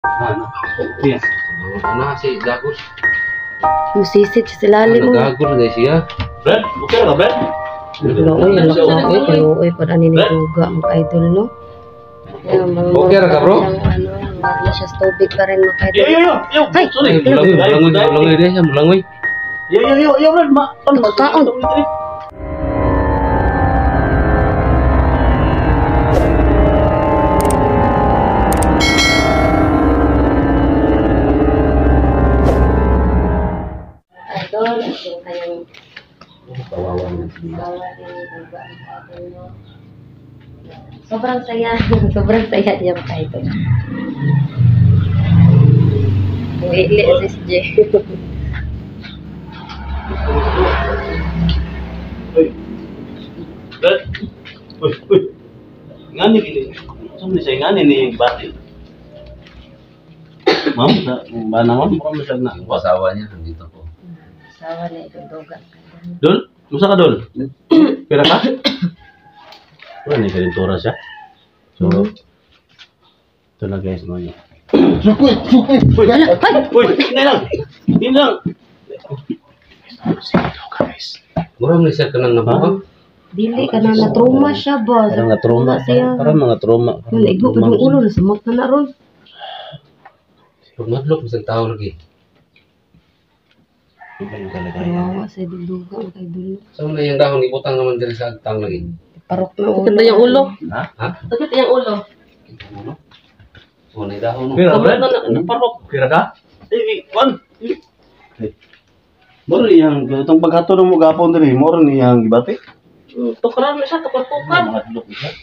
Ano? Iya. Ano si Gagos? Musisit sa lalim mo. Gagos na siya. Brad, okay na Brad? Luoy, luoy, kaluoy pa ani ni duga ang idol no. Okay ra ka bro? Ano, wala siya tubig pa rin mga idol. Yo. Ay, Mulangoy dia siya, mulangoy. Yo, Brad, Kaon. Idol, yung kayang Kawawa na bawa din duga ang idol no. Sobrang saya, sobrang saya niya mga idol. Wili sis J. Brad. Uy. Ngani gini. Sumni say ngani ni bati. Ma'am, ba naman mo masag na. Ang asawa niya nandito po. Sawa na itong duga. Dol, musa ka dol? Pira ka? Wala ni kalintura siya. So, ito na guys mo niya. Uy, Hindi lang. Murang ni siya kanang nabuha. dili ka na na-trauma siya ba? Parang nga trauma. Siya. Parang mga trauma. Naigo pa yung ulo, nasamot na ron. Pag madlok sa tao lagi. Kawawa sa duga ang idol. So na yung dahon ibutang naman diri sa agtang lagi. Parok na ulo. Sakit yung ulo. Ha? Sakit yung ulo. Ano? So na dahon no. Pira, Brad? Naparok. Pira ka? Kwan. Moro niyang, itong paghato ng mga gapon diri, moro niyang gibati. Tukaran na siya, tukar-tukar. Mga hadlok siya.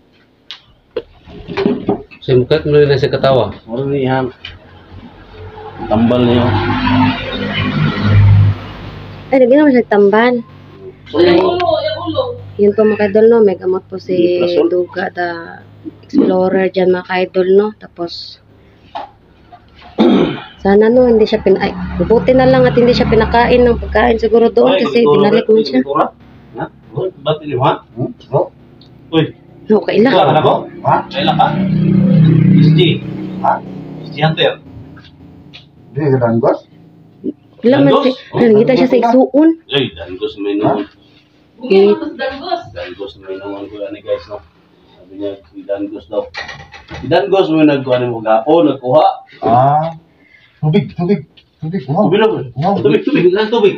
Sa mukat mo na siya katawa. Moro niyang tambal niyo. Ay, lagi naman siya tambal. Yung Yun po mga idol no, may gamot po si Iplasol. Duga the Explorer dyan mga idol no. Tapos, sana no, hindi siya ay, buti na lang at hindi siya pinakain ng pagkain siguro doon kasi binalik mo siya. Ha? Ba't niyo ha? Uy, Okay lang. kailan ako? Ha? Kailan ka? SG. Ha? SG Hunter. Dia kedanggos. Ilang man Dandos? siya, nangita siya sa isuon. Ay, danggos may naman. Okay. Danggos may naman ko yan guys, no? Sabi niya, danggos daw. Danggos may nagkuha ng mga gapo, nagkuha. Ah, tubig. Wow. Tubig lang. Wow. Tubig lang, tubig.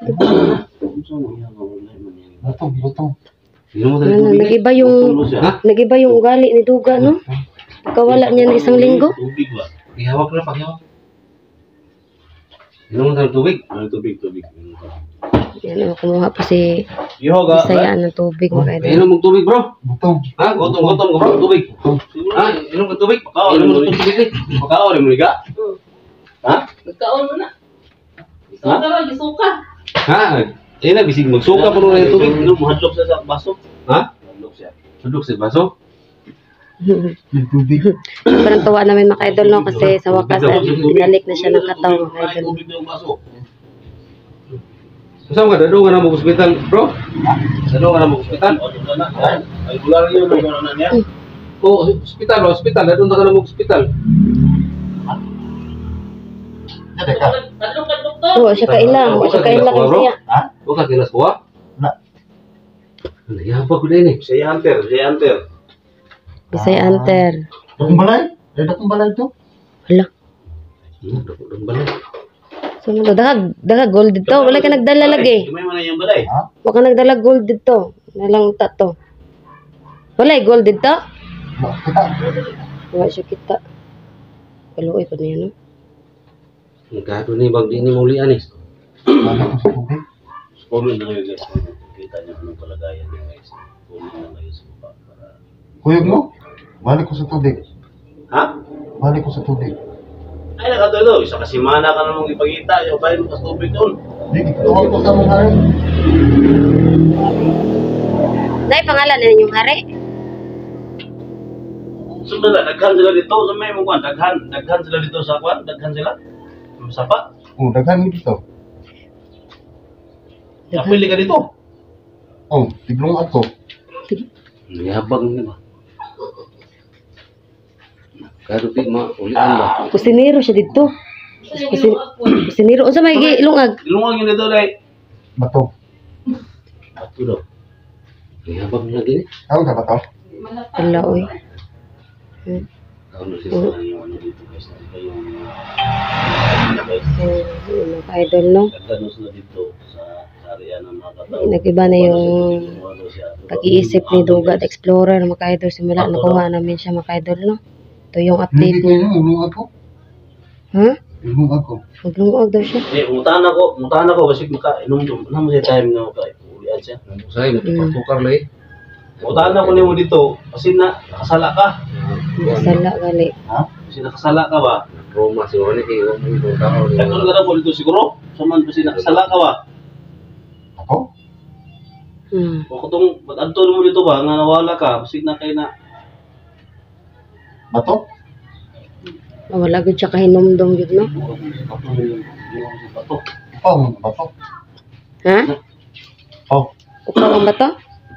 Betul. Inom mo Ano, tubig. nagiba yung Ha? nagiba yung ugali ni Duga no. Pagkawala niya ng isang linggo. Tubig ba? Ihawak na paghawak. Inom mo ng tubig. Ano tubig? Yan o, kumuha po si Iho ga. Bisaya ng tubig mga idol. Inom mo tubig bro. Betul. Ha? Gotong ka bro. Tubig. Ha? Inom ka tubig. Inom mo ng tubig. Makao rin mo liga? Ha? Magkaon mo na. Ha? Suka lagi, suka. Ha? Eh na bisig magsuka pa rin yung tubig. Inom, hadlok siya sa baso. Ha? Hadlok siya. Sudok sa baso. Tubig. Sobrang tuwa namin mga idol no kasi sa wakas ay binalik na siya ng kataw mga idol. Tubig na yung baso. Saan ka? Dadong ka na mo hospital bro? Dadong ka na mo hospital? Ay, bulan yun, may gano'n na niya. Oh, hospital. Dadong ka na mo hospital. Kadlok ka, doktor. Oo, siya kailang siya. Ha? Huwag ka kinas kuha. Na. Nayabag ko din eh. Saya Hunter. Bisaya Hunter. Dakong balay? Dakong balay tu. Hala. Dako balay. So ano dagag gold dito. Wala ka nagdala lagi. May man yung balay. Wala ka nagdala gold dito. Nalang tato. Wala gold dito. Kita. Wala siya kita. Kaluoy ko niya no. Nagkado ni bag di ni maulian eh. Mana ko sa tubig. Comment na kayo guys. Kita niyo anong kalagayan niya guys. Comment na kayo sa baba para... Kuyog mo? Balik ko sa tubig. Ha? Balik ko sa tubig. Ay, nakatulo. Isa kasi mana ka namang ipagkita. Yung bayan mo sa tubig doon. Di, tuwag ko sa mga rin. Dahil pangalan na yung hari. Sundan na, daghan sila dito. Sa may mukha, daghan sila dito sa kwan. Daghan sila. Sa sapa. Daghan dito. Napili ka dito. Oh, tiglong ako. Nayabag ni ba? Kado di ulian ba? Kusinero siya dito. Kusinero. Unsa may ilungag? Ilungag yun dito, day. Bato. Bato daw. Mayabang na gini. Tawag ka bato? Wala, oy. Ano siya sa yung ano dito guys. Yung guys. Mga idol, no? Nagdanos na dito sa area ng mga katao. Nag-iba na yung pag-iisip ni Dugat Explorer, mga idol. Simula, nakuha namin siya, mga idol, no? Ito yung update Hindi niya. ko ulong ako. Ha? Ulong ako. Maglungog daw siya. Mutahan ako kasi makainom doon. Ano mo siya time na makaiulian siya? Say, tukar na eh. Mutahan ako nimo dito kasi nakasala ka. Masala, gali. Ha? Kasi nakasala ka ba? Roma siguro ni kayo mo ito tao. Nagkaroon ka na po dito siguro? Saman kasi nakasala ka ba? Ako? O kung pag-adto mo dito ba, nga nawala ka, kasi na kayo na. Bato? Wala gud siya kahinomdom gud, no? Bato. Oh, bato. Ha? Oh. Upaw ang bato?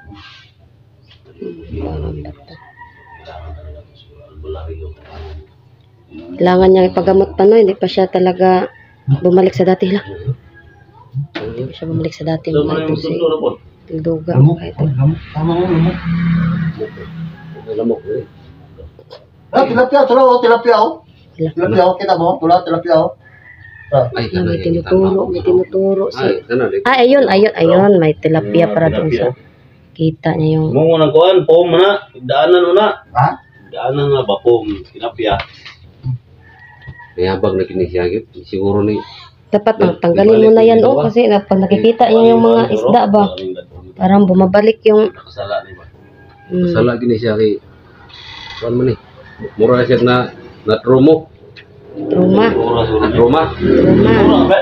Kailangan niya ipagamot pa, no? Hindi pa siya talaga bumalik sa dati lang. Hindi pa siya bumalik sa dati, So, mga ano idol. yung sundo na po? Tilduga, Lamok. mga idol. Lamok. Tama mo, lamok. Lamok eh. Ah, tilapia. Tula, oh, tilapia, oh. Wala. Tilapia, oh. Kita mo? Tula, tilapia, oh. Ah. Ay, Yan, may tinuturo si... Ay, kana di. Ayun, may tilapia para doon sa... Kita niya yung... Mo nang kuan, pom na, daanan mo na. Ha? Daanan na ba pom, tilapia. Mayabang na kinisiyagit. Siguro ni Dapat tanggalin mo na yan, oh, kasi pag nakikita niya yung mga isda ba, parang bumabalik yung... Nakasala ni ba? sala gini siya kay kuan man ni. Mura siya na tromo. Truma. Na troma. Truma.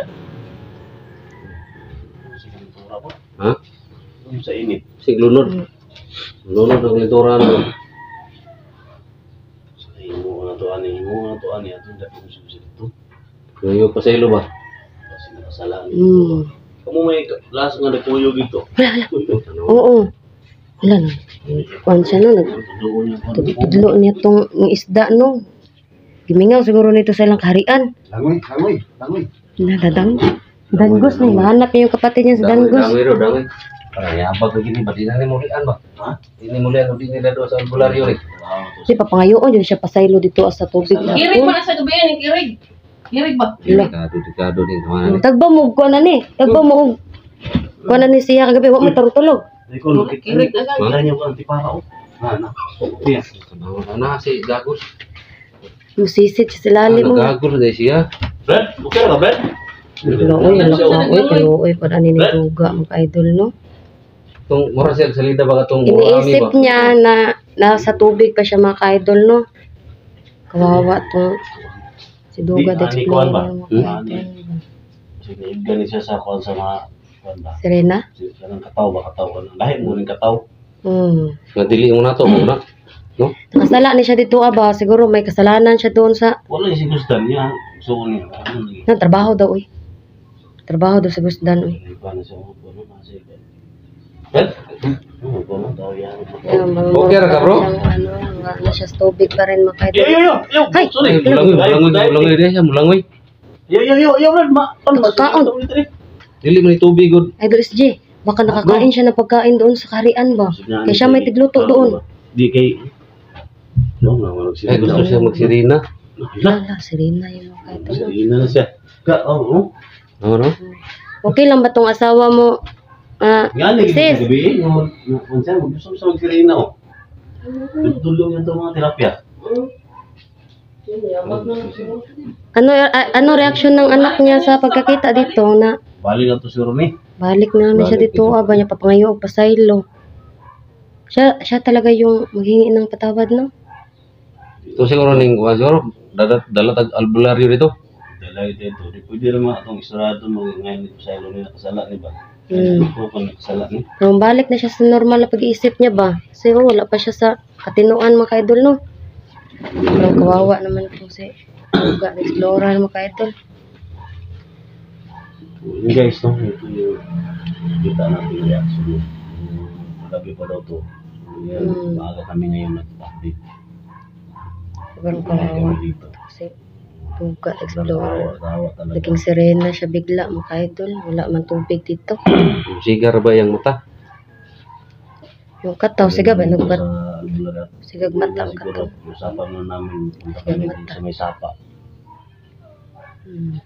Ha? Sa init. Sig lunod. Lunod ang litoran. Imo na to ani ato dapat mo dito. Ngayon pa sa ilo ba? Kasi nakasala ni. Kamu may last nga nagpuyo dito. Oo. Wala na. Kuan siya, no? Tudlo niya tong isda, no? Gimingaw siguro nito sa ilang kaharian. Langoy, langoy, langoy. Nadadang. Dangos, no? Mahanap niya yung kapatid niya sa Dangos. Dangoy ro, dangoy. Para yabag lagi ni pati na ni mulian ba? Ha? Ini mulian di nila do sa albularyo ni. Kasi papangayoon yun siya pasaylo dito sa tubig. Kirig pa na sa gabi yan, kirig. Kirig ba? Delikado din tawanan. Tagba mo, kuan na ni. Tagba mo. Kuan na ni siya kagabi. Huwag mo tarutulog. Ikaw Kirig na wala niya ko antipara oh. Na. Iya. Na si Gagos. Musisit siya sa lalim mo. Gagos na siya. Brad, okay ka Brad? Looy, looy. Parang ninituga mga idol, no? Tung mura siya salida ba katong urami Iniisip ba? niya na nasa tubig pa siya mga ka-idol, no? Kawawa to. Si Duga Di, ani kuan ba? Explorer, mga Ani. ka-idol. Kasi naibgan siya sa kuan sa mga kuan ba? Serena? Siya ng kataw. Lahi mo ning kataw. Nga dili mo na to muna. No? Nakasala ni siya dito, aba. Siguro may kasalanan siya doon sa... Wala yung sigustan niya. So niya. Ano lagi? Trabaho daw, uy. Trabaho daw sa Gusdan, uy. Iba na siya mo ano kasi. Brad? Ano ko na daw yan. Okay ra ka, bro? Ano siya sa tubig pa rin, mga ka-idol. Yo. Hay! Sorry. Mulangoy dia siya, mulangoy. Yo, Brad. Nakakaon. Dili man ni tubig gud. Idol SJ, baka nakakain siya ng pagkain doon sa karian ba? Kaya siya may tigluto doon. Di kay no, naman Ay gusto siya magsirina. Wala, Serena yung mga ka-idol. Sirina na siya. Oo. Ano? Okay lang ba tong asawa mo? Nga lagi Sis, sa gabi, unsa mo gusto sa magsirina oh. Tulong yan to mga terapya. ano reaksyon ng anak niya sa pagkakita dito na Bali na to si Ronnie. balik na namin siya dito, aba niya papangayo og pasaylo. Siya talaga yung maghingi ng patawad, no? Ito siguro ning kuan siguro dalat albularyo dito. Dalay dito, di pwede naman atong istorado mo ngayon dito sa ilo ni nakasala ni ba? Ko kon nakasala ni. Kung balik na siya sa normal na pag-iisip niya ba? Kasi wala pa siya sa katinuan, mga ka-idol, no? Pero kawawa naman po si Duga Explorer, mga ka-idol. Yung guys, no, ito yung kita natin yung reaction mo. Magabi pa daw to. Maaga kami ngayon nag-update. Sobrang kawawa. Kasi Duga Explorer. Tawa talaga. Naging sirena siya bigla mga idol. Wala man tubig dito. Sigar ba yung mata? Yung kataw, siga ba? Nagbat. Sa albularyo. Sigag mata ang Siguro, kataw. usapan na namin punta kami dun sa may sapa. Hmm.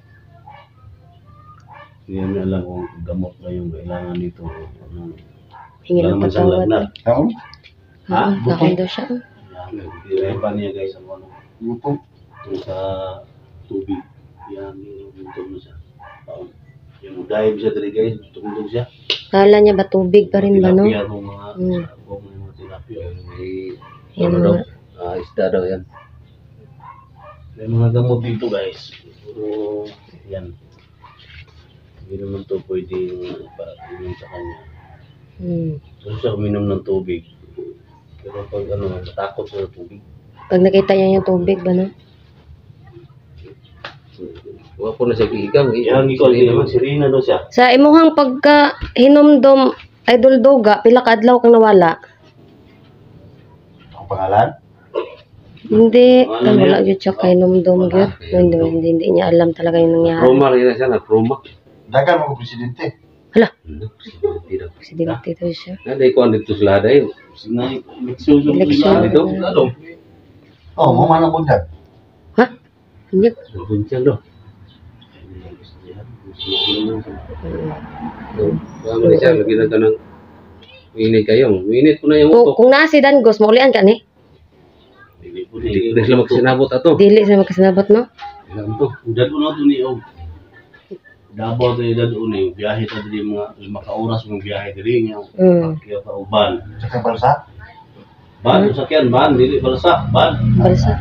Hindi namin alam kung gamot ba yung kailangan dito. Ano. Hingi Wala ng naman siyang patawad. lagnat. Taon? Ha? Nakon daw siya. Yan, i-repa niya guys ang ano. Luto. Yung sa tubig. Yan, yung mo siya. Taon. Yung dive siya dali guys, tumulog siya. Kala niya ba tubig pa rin ba, no? Tilapia ng mga Hmm. sabong ng mga tilapia. May, Yan ano daw? mga, Isda daw yan. May mga gamot dito guys. Pero yan. Hindi naman to pwedeng inom sa kanya. Gusto siya uminom ng tubig. Pero pag ano, natakot siya sa tubig. Pag nakita niya yung tubig ba, no? Huwag po na siya giigang. Yan, ikaw, hindi naman sirina daw siya. Sa imuhang pagka hinumdom, idol Duga, pila ka adlaw kang nawala? Ang pangalan? Hindi, Ano wala yan? yun siya kay numdom yun. Hindi niya alam talaga yung nangyari. Roma rin na siya, nag-Roma. Dagan mga presidente. Hala, Hindi daw. presidente daw siya. Nanday ko andito sila dahil. Sinay, eleksyon Eleksyon. Dito, Ano? Oh, mo man ang bundag. Ha? Hindi. nagbunsyan daw. Kaya mo siya, lagi na ka ng minit kayo. Minit ko na yung utok. Kung nasi Dangos, maulian ka ni? Hindi ko na sila magsinabot ato. Dili sa magkasinabot, no? Alam to. Dado na ito ni Og. Davao tayo dado na yung biyahe tayo din mga 5 ka oras mong biyahe diri nga. Kaya pa uban. Sa kabalsa? Ban sakyan ban dili balsa ban. Balsa.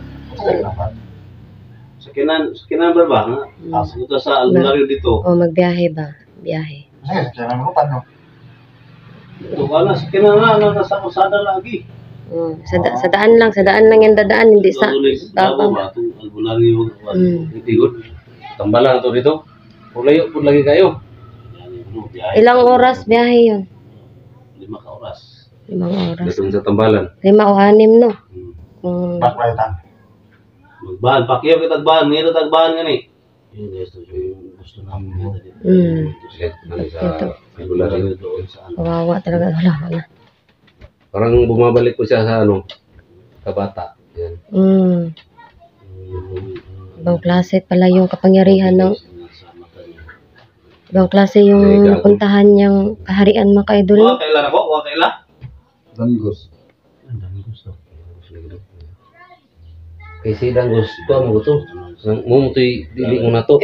Sakinan ba nga? Asa sa albularyo dito. O, magbiyahe ba? Biyahe. Sige, sa kanan mo paano? Ito ka na sakinan na nasa kalsada lagi. Sa daan lang yung dadaan, hindi sa Davao tapang. ba itong albularyo. Hindi good. Tambalan to dito. Ulayo po lagi kayo. Biyahe. Ilang oras biyahe yun? 5 ka oras. 5 oras. Datong sa tambalan. 5 o 6, no? Hmm. Kung Baklay Magbahan, pakyaw kita tagbahan, ngayon tagbahan nga ni. Yun guys, ito yung gusto namin dito dito. Sa regular. Doon sa ano. kawawa talaga. Wala. Parang bumabalik ko siya sa ano, kabata. Yan. Ibang klase pala yung kapangyarihan ng ibang klase yung napuntahan niyang kaharian mga ka-idol. Kuha kailan ako? Kuha kailan? Danggos. Ang dami gusto. Kay si Danggos, ito mo ito. Mo to'y dili mo na to.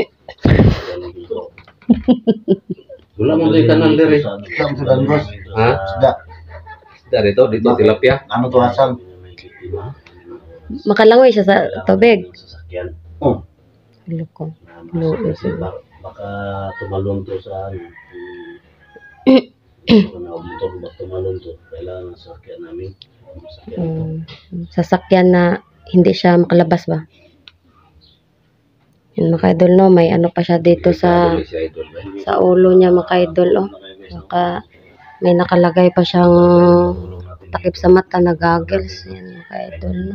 Wala mo to'y kanan dire. Isang sa danggos. Ha? Isda. Dari to, dito tilapia. Ano to asal? Makalangoy siya sa tubig. Sasakyan. Oh. Loko. Kasi baka tumalon to sa ano. Baka motor ba tumalon to. Kailangan ng sasakyan namin. Sasakyan na hindi siya makalabas ba? Yun mga idol, no? May ano pa siya dito sa Si idol ba? sa ulo niya mga idol, oh. May nakalagay pa siyang takip sa mata na goggles. Yan mga idol, no?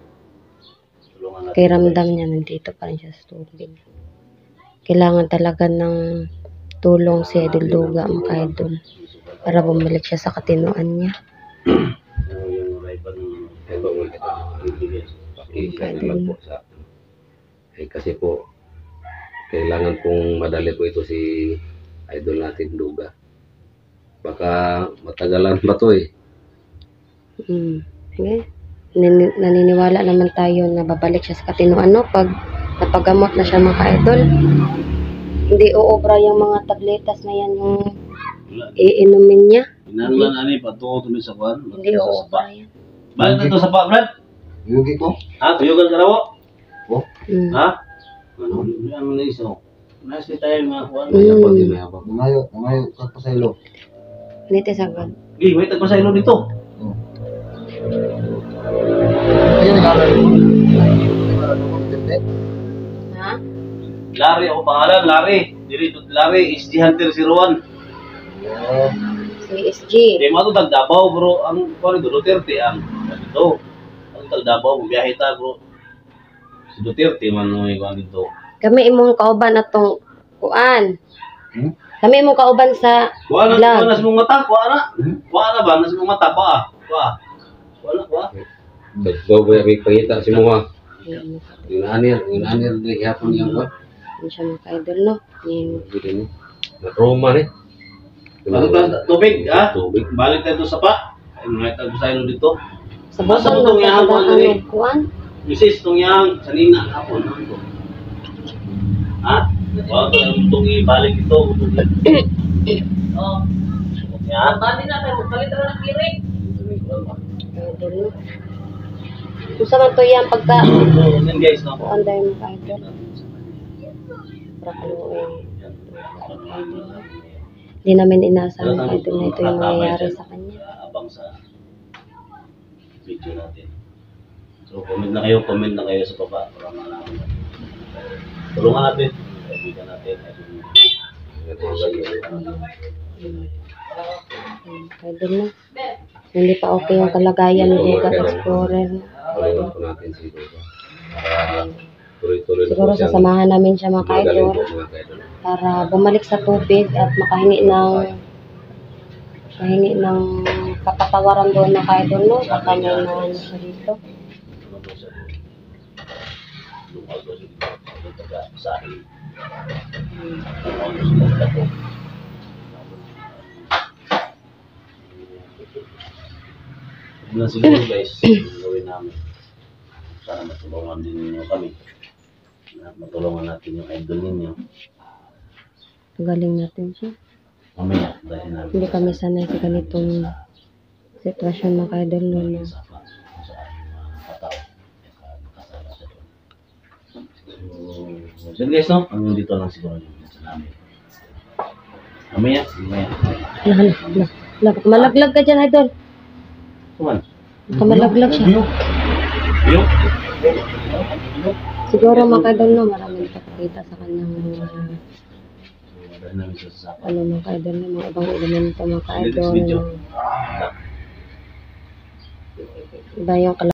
Kaya ramdam niya nandito pa rin siya sa tubig. Kailangan talaga ng tulong si Idol Duga mga idol para bumalik siya sa katinoan niya. Yung rival ng Ay ba mo kita? Pakisa naman po sa kasi po kailangan pong madali po ito si idol natin Duga. Baka matagalan pa to eh. Okay. Naniniwala naman tayo na babalik siya sa katinoan, no? Pag napagamot na siya mga idol. Hindi uobra yung mga tabletas na yan yung iinumin niya. Inanlan ani patungo to ni sa kwan. Hindi uobra yan. Balik to sa pa, Brad. Yugi ko. Ha, tuyogan ka raw. Mm. Ha? Ano yan man iso? Nasi tayo mga kwan. Mayabang din mayabang. Mangayo ka pa sa ilo. Nite sagad. Gi, may tagpa sa ilo dito. Ayun ang aral mo. Ha? Larry ako pangalan, Larry. Diri Larry is the Hunter 01. Si SG. Di mo to tag Davao bro, ang kwan do Duterte ang dito. Ang tag Davao biyahe ta bro. Si Duterte man mo ikaw dito. Kami imong kauban atong kuan. Hmm? Kami imong kauban sa Kuha na, vlog. kuha na sa mong mata, kuha na. Kuha na ba? Nasa mong mata, kuha. Kuha. Kuha na, kuha. Bago ba may pangita si Muha? Yung anir din hapon yung what? Hindi siya mga ka-idol, no? Yung Hindi ni. Roma ni. Ano ta? Tubig, ha? Tubig. Balik tayo sa pa. Ay, mga tayo sa inyo dito. sa Asa botol mo tong na yahan mo, sa Andre? ano, kuan. Misis, itong yang sanina hapon. Ha? Wala ko lang itong ibalik ito. Oh. Yan. Bali na tayo, palit na ng kirig. Ka-idol, no? Kung saan man to yan pagka So, yan guys, no? kuan dahil mga ka-idol. Prakuloy. Hindi namin inaasahan mga ka-idol na ito yung mangyayari sa kanya. Abang sa video natin. So, comment na kayo sa baba para malaman. Tulungan natin. Kaibigan natin. Ka-idol, no? Hindi pa okay yung kalagayan ni Duga Explorer. Tulungan po natin si Duga. Para tuloy-tuloy na po Siguro siyang sasamahan namin siya mga magaling ka-idol po mga ka-idol. para bumalik sa tubig at makahingi ng kapatawaran doon na ka-idol, no? Baka may naano siya dito. Lumaw daw siya dito. Sa akin. Yun lang siguro guys, yung gawin namin. Sana matulungan din ninyo kami. At matulungan natin yung idol ninyo. Galing natin siya. Mamaya, dahil namin Hindi kami sanay sa ganitong sitwasyon mga ka-idol, no? Na sa kung saan mga katao. Kasala siya doon. So, yun guys, no? Hanggang dito lang siguro yung sa namin. Mamaya. malaglag ka dyan, idol. Kuman. Malaglag siya. Yung? Siguro mga ka-idol, no? Maraming pakita sa kanyang Dahil namin sa sasapa. ano mga ka-idol, no? Mga ibang elemento mga Next ka-idol. video. Iba yung